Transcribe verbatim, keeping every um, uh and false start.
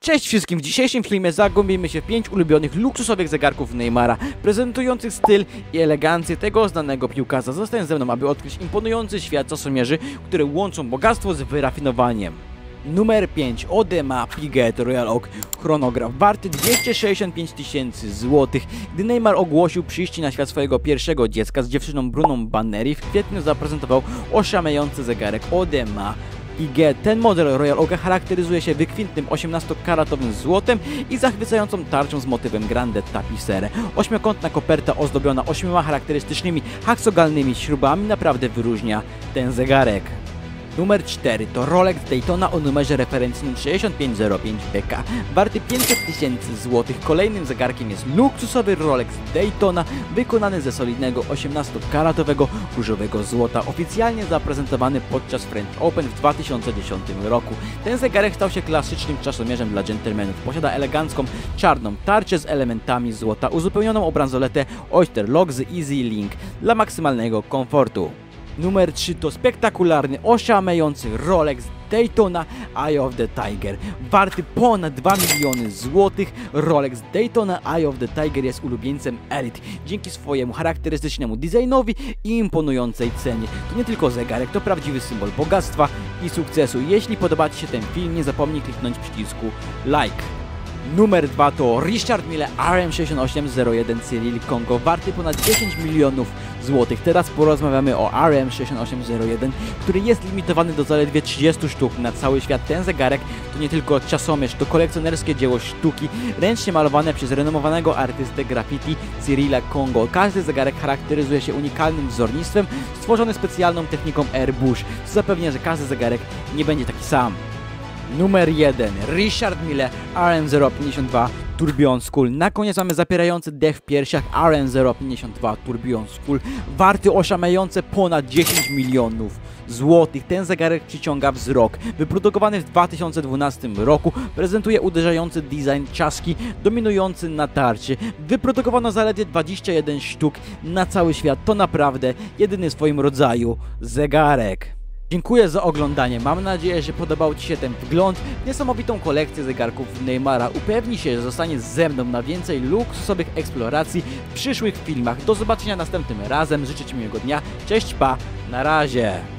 Cześć wszystkim! W dzisiejszym filmie zagłębimy się w pięć ulubionych luksusowych zegarków Neymara, prezentujących styl i elegancję tego znanego piłkarza. Zostań ze mną, aby odkryć imponujący świat czasomierzy, które łączą bogactwo z wyrafinowaniem. Numer pięć. Audemars Piguet Royal Oak chronograf warty dwieście sześćdziesiąt pięć tysięcy złotych. Gdy Neymar ogłosił przyjście na świat swojego pierwszego dziecka z dziewczyną Bruną Baneri, w kwietniu zaprezentował oszałamiający zegarek Audemars Piguet. Ten model Royal Oaka charakteryzuje się wykwintnym osiemnastokaratowym złotem i zachwycającą tarczą z motywem Grande Tapisserie. Ośmiokątna koperta ozdobiona ośmioma charakterystycznymi heksagonalnymi śrubami naprawdę wyróżnia ten zegarek. Numer cztery to Rolex Daytona o numerze referencyjnym sześćdziesiąt pięć zero pięć B K, warty pięćset tysięcy złotych. Kolejnym zegarkiem jest luksusowy Rolex Daytona wykonany ze solidnego osiemnastokaratowego różowego złota, oficjalnie zaprezentowany podczas French Open w dwa tysiące dziesiątym roku. Ten zegarek stał się klasycznym czasomierzem dla dżentelmenów. Posiada elegancką czarną tarczę z elementami złota, uzupełnioną o bransoletę Oyster Lock z Easy Link dla maksymalnego komfortu. Numer trzy to spektakularny, oszałamiający Rolex Daytona Eye of the Tiger. Warty ponad dwa miliony złotych, Rolex Daytona Eye of the Tiger jest ulubieńcem elit dzięki swojemu charakterystycznemu designowi i imponującej cenie. To nie tylko zegarek, to prawdziwy symbol bogactwa i sukcesu. Jeśli podoba Ci się ten film, nie zapomnij kliknąć przycisku like. Numer dwa to Richard Mille R M sześćdziesiąt osiem zero jeden Cyril Kongo, warty ponad dziesięć milionów złotych. Teraz porozmawiamy o R M sześćdziesiąt osiem zero jeden, który jest limitowany do zaledwie trzydziestu sztuk na cały świat. Ten zegarek to nie tylko czasomierz, to kolekcjonerskie dzieło sztuki, ręcznie malowane przez renomowanego artystę graffiti Cyrila Kongo. Każdy zegarek charakteryzuje się unikalnym wzornictwem, stworzony specjalną techniką Airbush, co zapewnia, że każdy zegarek nie będzie taki sam. Numer jeden. Richard Mille R M zero pięćdziesiąt dwa Tourbillon Skull. Na koniec mamy zapierający dech w piersiach R M zero pięćdziesiąt dwa Tourbillon Skull, warty oszałamiające ponad dziesięć milionów złotych. Ten zegarek przyciąga wzrok. Wyprodukowany w dwa tysiące dwunastym roku, prezentuje uderzający design czaszki dominujący na tarczy. Wyprodukowano zaledwie dwadzieścia jeden sztuk na cały świat. To naprawdę jedyny w swoim rodzaju zegarek. Dziękuję za oglądanie, mam nadzieję, że podobał Ci się ten wgląd w niesamowitą kolekcję zegarków Neymara. Upewnij się, że zostaniesz ze mną na więcej luksusowych eksploracji w przyszłych filmach. Do zobaczenia następnym razem, życzę Ci miłego dnia, cześć, pa, na razie!